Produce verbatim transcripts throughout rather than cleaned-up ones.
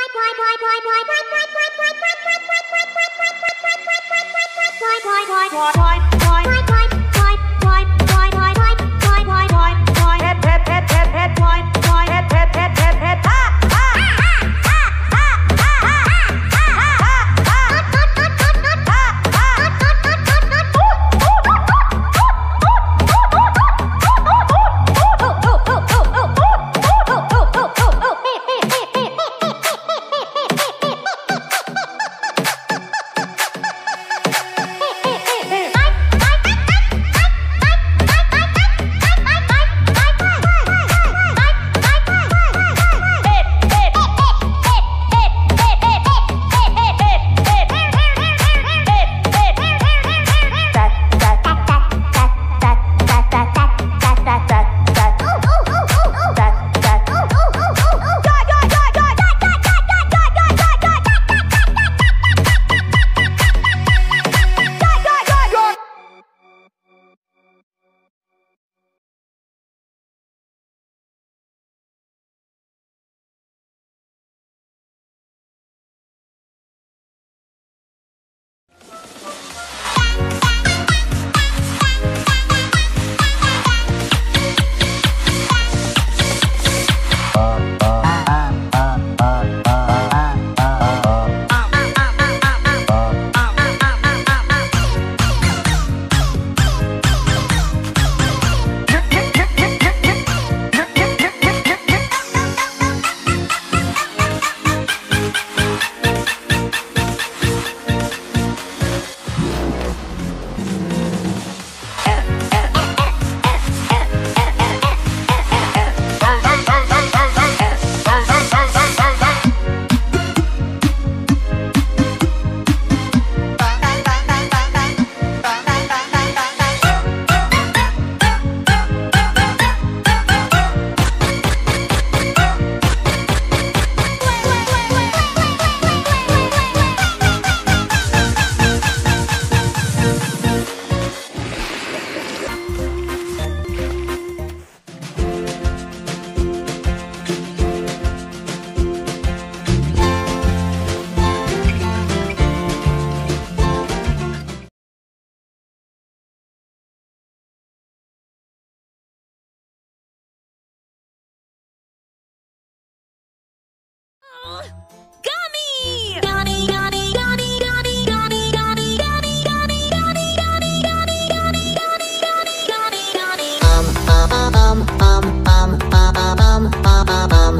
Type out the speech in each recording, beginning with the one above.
Gummy! Gummy, gummy, gummy, gummy, gummy, gummy, gummy, gummy, gummy, gummy, gummy, gummy, gummy, gummy, gummy, gummy. Um, um, um, um, um, um, um, um,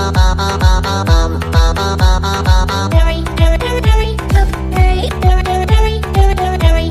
um, um, um, very, very, very, very, very, very, very, very, very, very,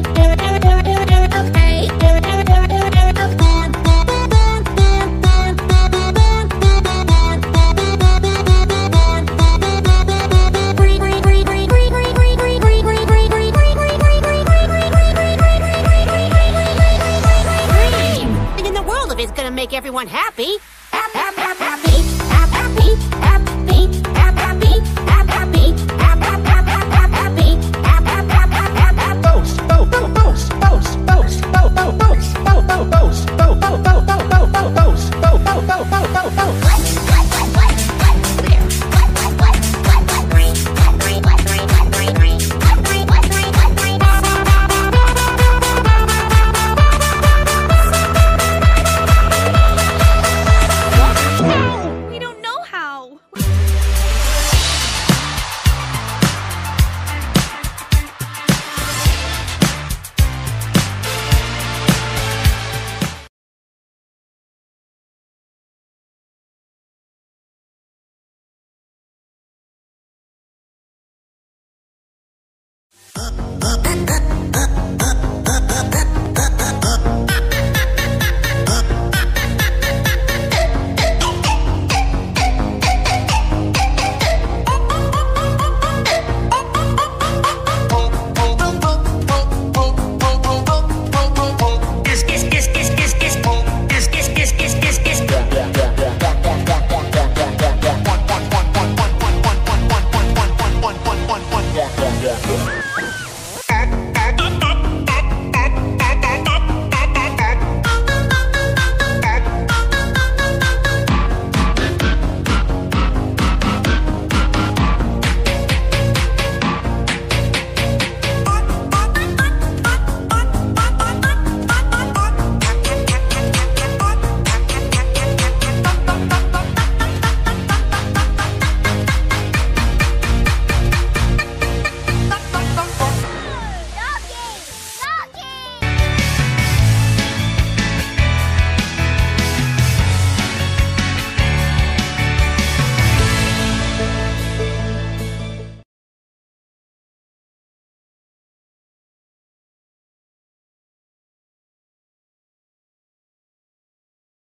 make everyone happy. Happy, happy, happy, happy, happy, happy, happy, happy, happy. Boast, boast, boast, boast, boast, boast, boast, boast, boast, boast, boast, boast, boast, boast, boast.